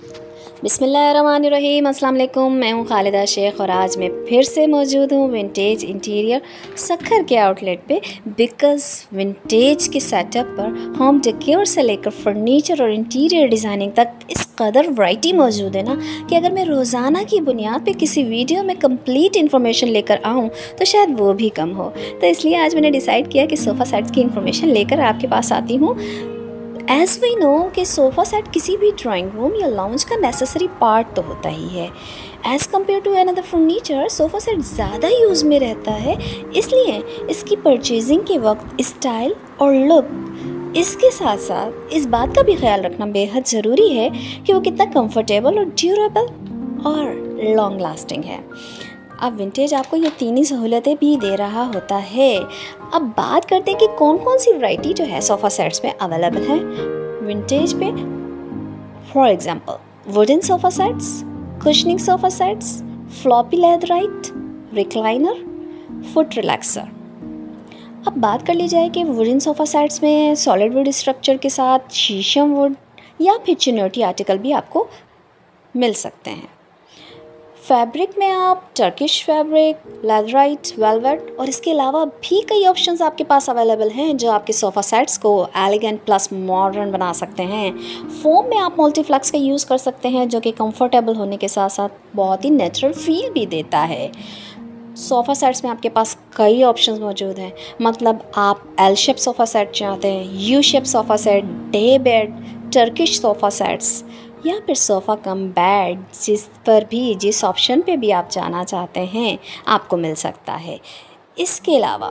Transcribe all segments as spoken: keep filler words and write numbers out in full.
बिस्मिल्लाहिर्रहमानिर्रहीम, अस्सलाम वालेकुम। मैं हूँ खालिदा शेख और आज मैं फिर से मौजूद हूँ विंटेज इंटीरियर सक्खर के आउटलेट पे। बिकॉज़ विंटेज के सेटअप पर होम डेकोर से लेकर फर्नीचर और इंटीरियर डिज़ाइनिंग तक इस कदर वैरायटी मौजूद है ना कि अगर मैं रोज़ाना की बुनियाद पे किसी वीडियो में कंप्लीट इन्फॉर्मेशन लेकर आऊँ तो शायद वो भी कम हो। तो इसलिए आज मैंने डिसाइड किया कि सोफ़ा सेट्स की इन्फॉर्मेशन लेकर आपके पास आती हूँ। एज़ वी नो कि सोफ़ा सेट किसी भी ड्राइंग रूम या लाउंज का नेसेसरी पार्ट तो होता ही है। As compared to another furniture sofa set ज़्यादा यूज़ में रहता है, इसलिए इसकी परचेजिंग के वक्त स्टाइल और लुक, इसके साथ साथ इस बात का भी ख्याल रखना बेहद ज़रूरी है कि वो कितना कंफर्टेबल और ड्यूरेबल और लॉन्ग लास्टिंग है। अब विंटेज आपको ये तीन ही सहूलतें भी दे रहा होता है। अब बात करते हैं कि कौन कौन सी वैरायटी जो है सोफ़ा सेट्स में अवेलेबल है विंटेज पे। For example wooden sofa sets, cushioning sofa sets, floppy leatherite, recliner, foot relaxer. अब बात कर ली जाए कि वुडन सोफ़ा सेट्स में सॉलिड वुड स्ट्रक्चर के साथ शीशम वुड या फिर चिनोटी आर्टिकल भी आपको मिल सकते हैं। फैब्रिक में आप टर्किश फैब्रिक, लेदराइट, वेलवेट और इसके अलावा भी कई ऑप्शंस आपके पास अवेलेबल हैं जो आपके सोफ़ा सेट्स को एलिगेंट प्लस मॉडर्न बना सकते हैं। फोम में आप मल्टीफ्लेक्स का यूज़ कर सकते हैं जो कि कंफर्टेबल होने के साथ साथ बहुत ही नेचुरल फील भी देता है। सोफ़ा सेट्स में आपके पास कई ऑप्शंस मौजूद हैं, मतलब आप एल शेप सोफ़ा सेट चाहते हैं, U shape sofa set, day bed, Turkish sofa sets या फिर सोफ़ा कम बेड, जिस पर भी जिस ऑप्शन पे भी आप जाना चाहते हैं आपको मिल सकता है। इसके अलावा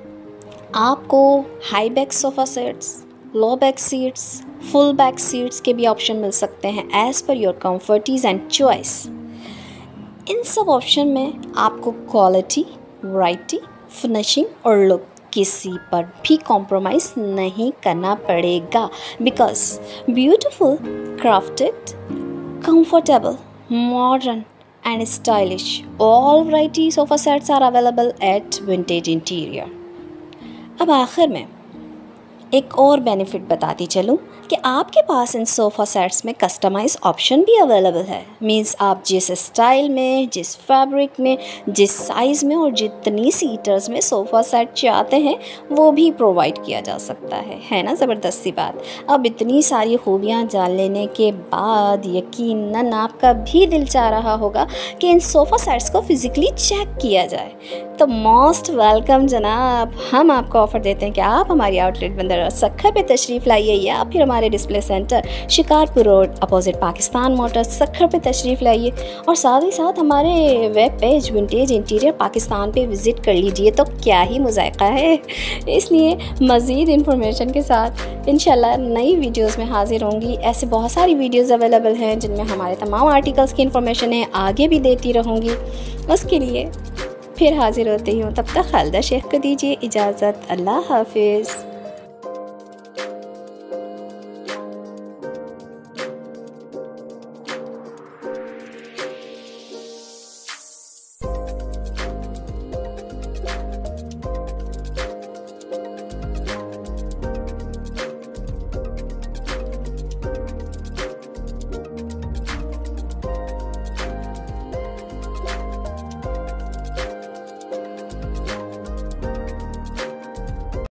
आपको high back sofa sets, low back seats, full back seats के भी ऑप्शन मिल सकते हैं as per your comforts and choice. इन सब ऑप्शन में आपको क्वालिटी, वैरायटी, फिनिशिंग और लुक किसी पर भी कॉम्प्रोमाइज़ नहीं करना पड़ेगा। Because beautiful, crafted, comfortable, modern and stylish all variety sofa sets are available at Vintage Interior. अब आखिर में एक और बेनिफिट बताती चलूँ कि आपके पास इन सोफ़ा सेट्स में कस्टमाइज ऑप्शन भी अवेलेबल है। मींस आप जिस स्टाइल में, जिस फैब्रिक में, जिस साइज़ में और जितनी सीटर्स में सोफ़ा सेट चाहते हैं वो भी प्रोवाइड किया जा सकता है है ना ज़बरदस्त सी बात। अब इतनी सारी खूबियाँ जान लेने के बाद यकीनन आपका भी दिल चाह रहा होगा कि इन सोफ़ा सेट्स को फिज़िकली चेक किया जाए। तो मोस्ट वेलकम जनाब, हम आपको ऑफ़र देते हैं कि आप हमारी आउटलेट बंदर सक्खर पे तशरीफ़ लाइए या फिर हमारे display centre Shikarpur road opposite Pakistan Motors Sukkur पे तशरीफ़ लाइए और साथ ही साथ हमारे web page Vintage Interior Pakistan पे विज़िट कर लीजिए। तो क्या ही मुज़ायक़ा है। इसलिए मज़ीद इन्फॉर्मेशन के साथ इंशाल्लाह नई वीडियोस में हाज़िर होंगी। ऐसे बहुत सारी वीडियोस अवेलेबल हैं जिनमें हमारे तमाम आर्टिकल्स की इन्फॉर्मेशन है, आगे भी देती रहूँगी। उसके लिए फिर हाज़िर होती हूँ, तब तक खालिदा शेख को दीजिए इजाज़त। अल्लाह हाफिज़।